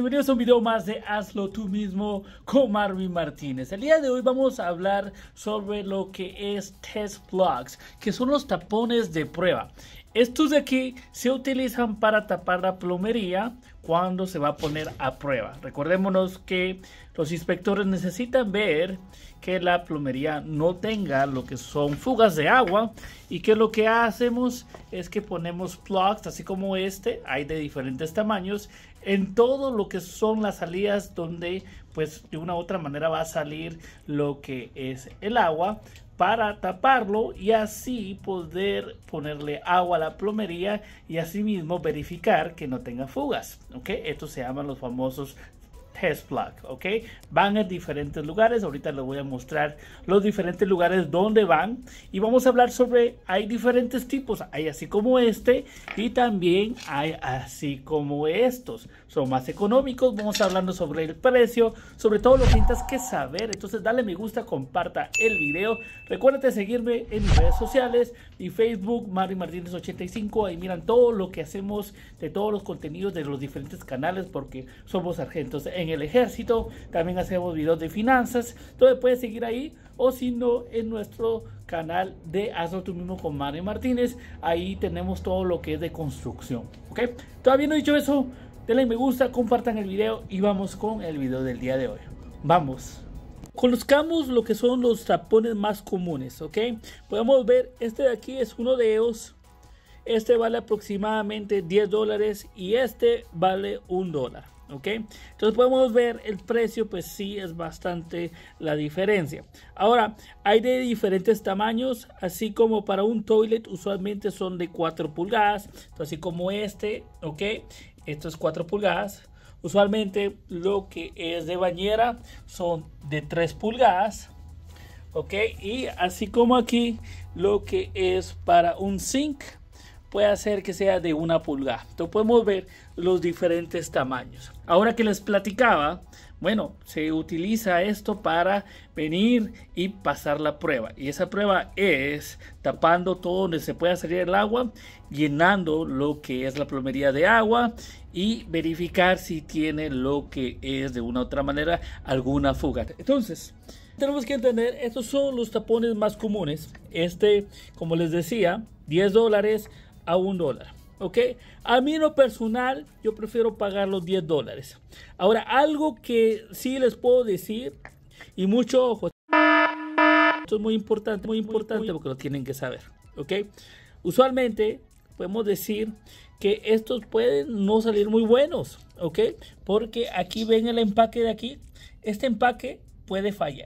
bienvenidos a un video más de Hazlo Tú Mismo con Marvin Martínez. El día de hoy vamos a hablar sobre lo que es test plugs, que son los tapones de prueba. Estos de aquí se utilizan para tapar la plomería cuando se va a poner a prueba. Recordémonos que los inspectores necesitan ver que la plomería no tenga lo que son fugas de agua, y que lo que hacemos es que ponemos plugs así como este, hay de diferentes tamaños, en todo lo que son las salidas donde pues de una u otra manera va a salir lo que es el agua, para taparlo y así poder ponerle agua a la plomería y así mismo verificar que no tenga fugas. Estos se llaman los famosos test plug. Van en diferentes lugares. Ahorita les voy a mostrar los diferentes lugares donde van, y vamos a hablar sobre, hay diferentes tipos, hay así como este y también hay así como estos, son más económicos. Vamos hablando sobre el precio, sobre todo lo que tienes que saber. Entonces dale me gusta, comparta el video, recuérdate seguirme en mis redes sociales, mi Facebook Marvin Martínez 85, ahí miran todo lo que hacemos de todos los contenidos de los diferentes canales, porque somos sargentos en el ejército. También hacemos videos de finanzas, entonces puedes seguir ahí, o si no en nuestro canal de Hazlo Tú Mismo con Marvin Martínez. Ahí tenemos todo lo que es de construcción. Todavía no he dicho eso, denle me gusta, compartan el video y vamos con el video del día de hoy. Vamos. Conozcamos lo que son los tapones más comunes. Podemos ver, este de aquí es uno de ellos. Este vale aproximadamente $10 y este vale $1. Entonces podemos ver el precio, pues sí es bastante la diferencia. Ahora hay de diferentes tamaños, así como para un toilet usualmente son de 4 pulgadas, así como este. Esto es 4 pulgadas. Usualmente lo que es de bañera son de 3 pulgadas. Y así como aquí lo que es para un sink puede hacer que sea de 1 pulgada. Entonces podemos ver los diferentes tamaños. Ahora que les platicaba, bueno, se utiliza esto para venir y pasar la prueba. Y esa prueba es tapando todo donde se pueda salir el agua, llenando lo que es la plomería de agua y verificar si tiene lo que es de una u otra manera alguna fuga. Entonces tenemos que entender, estos son los tapones más comunes. Como les decía, $10 a $1. A mí en lo personal yo prefiero pagar los $10. Ahora, algo que sí les puedo decir, y mucho ojo, esto es muy importante porque lo tienen que saber. Usualmente podemos decir que estos pueden no salir muy buenos, porque aquí ven el empaque de aquí. Este empaque puede fallar,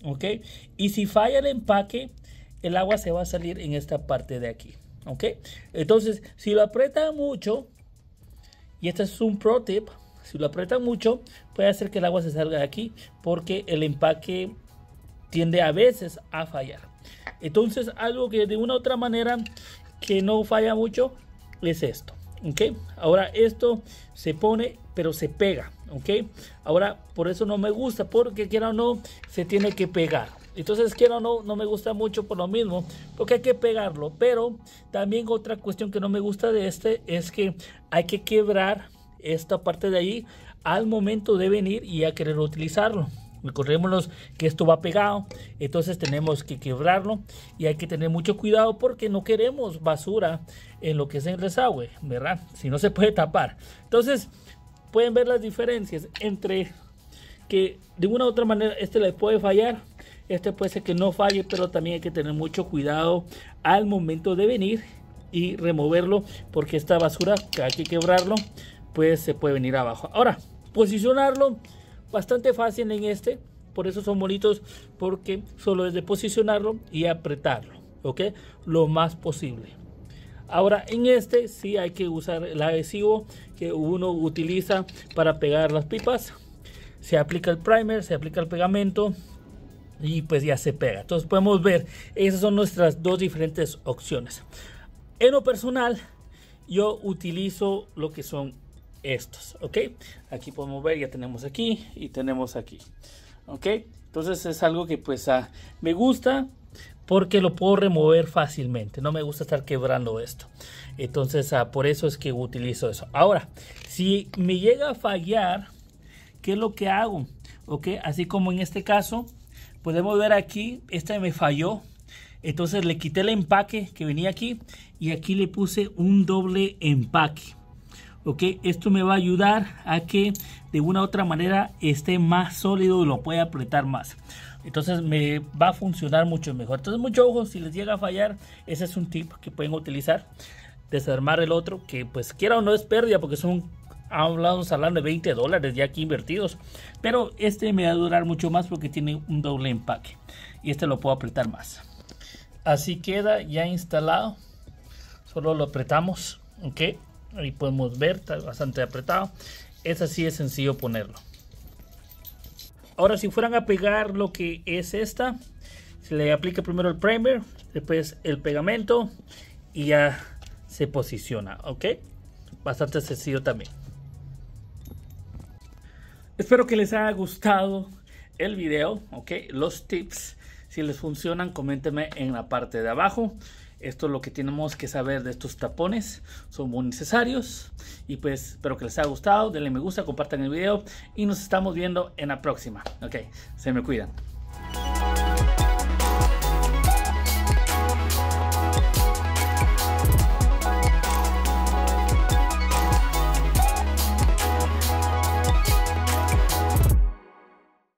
y si falla el empaque, el agua se va a salir en esta parte de aquí. Entonces si lo aprietan mucho, y este es un pro tip, si lo aprietan mucho puede hacer que el agua se salga de aquí, porque el empaque tiende a veces a fallar. Entonces algo que de una u otra manera que no falla mucho es esto. Ahora esto se pone pero se pega. Ahora por eso no me gusta, porque quiera o no se tiene que pegar. Entonces quiera o no, no me gusta mucho por lo mismo, porque hay que pegarlo. Pero también otra cuestión que no me gusta de este es que hay que quebrar esta parte de ahí al momento de venir y a querer utilizarlo. Recordémonos que esto va pegado, entonces tenemos que quebrarlo y hay que tener mucho cuidado, porque no queremos basura en lo que es el desagüe, ¿verdad? Si no se puede tapar. Entonces pueden ver las diferencias entre que de una u otra manera este le puede fallar, este puede ser que no falle, pero también hay que tener mucho cuidado al momento de venir y removerlo, porque esta basura que hay que quebrarlo, pues se puede venir abajo. Ahora, posicionarlo bastante fácil en este, por eso son bonitos, porque solo es de posicionarlo y apretarlo, lo más posible. Ahora en este sí hay que usar el adhesivo que uno utiliza para pegar las pipas. Se aplica el primer, se aplica el pegamento y pues ya se pega. Entonces podemos ver, esas son nuestras dos diferentes opciones. En lo personal yo utilizo lo que son estos. Aquí podemos ver, ya tenemos aquí y tenemos aquí. Entonces es algo que pues me gusta, porque lo puedo remover fácilmente. No me gusta estar quebrando esto. Entonces por eso es que utilizo eso. Ahora, si me llega a fallar ¿qué es lo que hago? Ok, así como en este caso, podemos ver aquí, este me falló. Entonces le quité el empaque que venía aquí y aquí le puse un doble empaque. Ok, esto me va a ayudar a que de una u otra manera esté más sólido y lo pueda apretar más. Entonces me va a funcionar mucho mejor. Entonces mucho ojo, si les llega a fallar, ese es un tip que pueden utilizar. Desarmar el otro, que pues quiera o no es pérdida porque vamos hablando de $20 ya aquí invertidos. Pero este me va a durar mucho más porque tiene un doble empaque. Y este lo puedo apretar más. Así queda ya instalado. Solo lo apretamos. Ok. Ahí podemos ver, está bastante apretado. Es así de sencillo ponerlo. Ahora si fueran a pegar lo que es esta, se le aplica primero el primer, después el pegamento y ya se posiciona. Ok. Bastante sencillo también. Espero que les haya gustado el video. Ok. Los tips. Si les funcionan, coméntenme en la parte de abajo. Esto es lo que tenemos que saber de estos tapones. Son muy necesarios. Y pues espero que les haya gustado. Denle me gusta, compartan el video. Y nos estamos viendo en la próxima. Ok, se me cuidan.